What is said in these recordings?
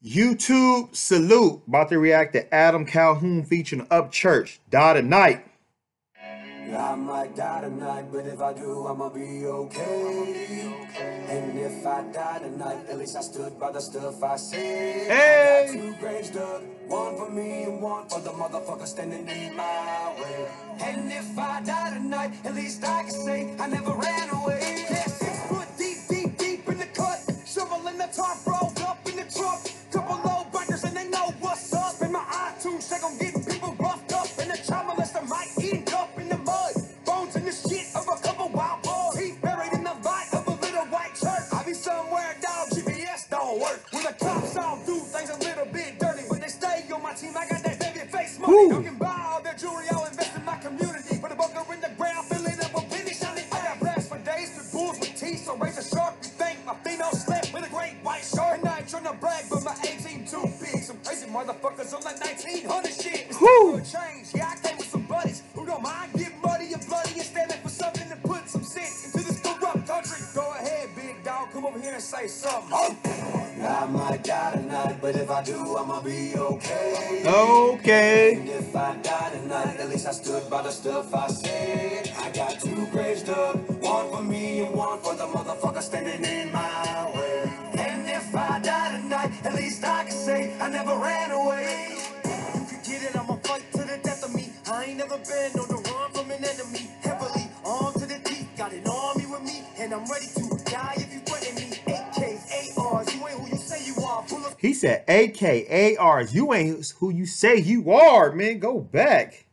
YouTube salute. About to react to Adam Calhoun featuring Upchurch. Die Tonight. I might die tonight, but if I do, I'ma be okay. And if I die tonight, at least I stood by the stuff I said. Hey! I got two graves dug, one for me and one for the motherfucker standing in my way. And if I die tonight, at least I can say I never ran away. Yeah, 6 foot deep in the cut, shoveling the tarp rolled up in the truck. Couple low bikers and they know what's up. Spend my iTunes check on getting people roughed up, and the trauma list might end up in the mud. Bones in the shit of a couple wild boys. He's buried in the light of a little white church. I be somewhere down, GPS don't work. When the cops all do things a little bit dirty, but they stay on my team, I got that baby face money. Don't can buy all their jewelry, I'll invest in my community. Put a bunker in the ground, fill it up with pennies. I got blast for days, with bulls with teeth, so raise a shark. You think my female slept with a great white shark? And I ain't trying to brag, but my 18 too big. Some crazy motherfuckers on that 1900 shit. It's never a change. Yeah, I came with some buddies who don't mind getting muddy and bloody and standing for something to put some sense into this corrupt country. Go ahead, big dog, come over here and say something. I might die tonight, but if I do, I'ma be okay. Okay. And if I die tonight, at least I stood by the stuff I said. I got two graves dug, one for me and one for the motherfucker standing in my way. And if I die tonight, at least I can say I never ran away. You can get it, I'ma fight to the death of me. I ain't never been on the run from an enemy. Heavily armed to the teeth, got an army with me, and I'm ready to die if you threaten me. AKs, ARs, you ain't who you say you are. Pull up. He said AKARs. You ain't who you say you are, man. Go back.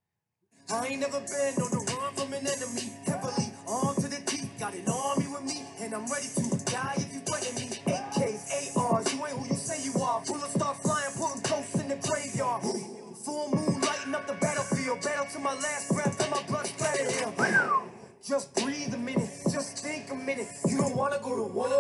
I ain't never been on the run from an enemy. Heavily armed to the teeth, got an army with me, and I'm ready to die if you threaten me. AKs, ARs, you ain't who you say you are. Bullets start flying, pulling ghosts in the graveyard. Full moon lighting up the battlefield. Battle to my last breath and my blood splattered him. Just breathe a minute, just think a minute. You don't wanna go to war.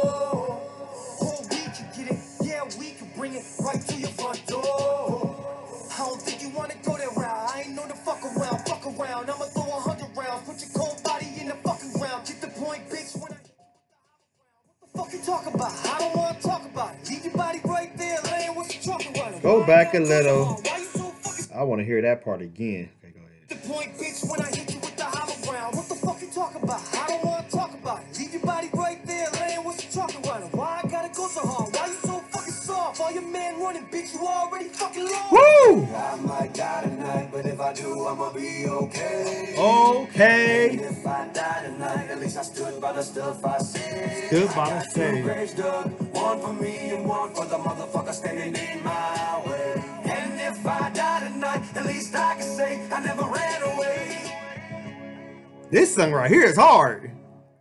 Oh, we can get it, yeah, we can bring it right to your front door. I don't think you wanna go that route. I ain't know the fuck around, fuck around. I'ma throw 100 rounds, put your cold body in the fucking ground. Get the point, bitch, when I what the fuck you talk about? I don't wanna talk about it. Leave your body right there, laying with your truck running. Go back a little. I want to hear that part again. Okay, go ahead. The point, bitch, when I hit you with the hollow ground. What the fuck you talk about? I don't wanna talk about it. Leave your body right there, laying with your truck running. Why I gotta go so hard? Why you so fucking soft? All your men running, bitch, you already fucking lost. Woo! I might die tonight, but if I do, I'ma be okay. Okay. And if I die tonight, at least I stood by the stuff I said. Stood by the I got say. two graves dug, one for me and one for the motherfucker standing in my way. And if I die tonight, at least I can say I never ran away. This song right here is hard.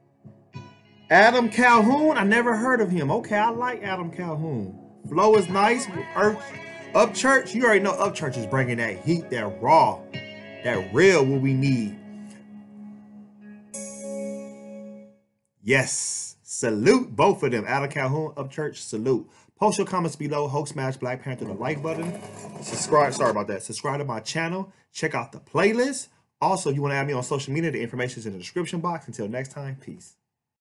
Adam Calhoun. I never heard of him. Okay, I like Adam Calhoun. Flow is nice. Upchurch. You already know Upchurch is bringing that heat, that raw, that real what we need. Yes. Salute both of them. Adam Calhoun, Upchurch, salute. Post your comments below. Hulk smash Black Panther the like button. Subscribe. Sorry about that. Subscribe to my channel. Check out the playlist. Also, if you want to add me on social media, the information is in the description box. Until next time, peace.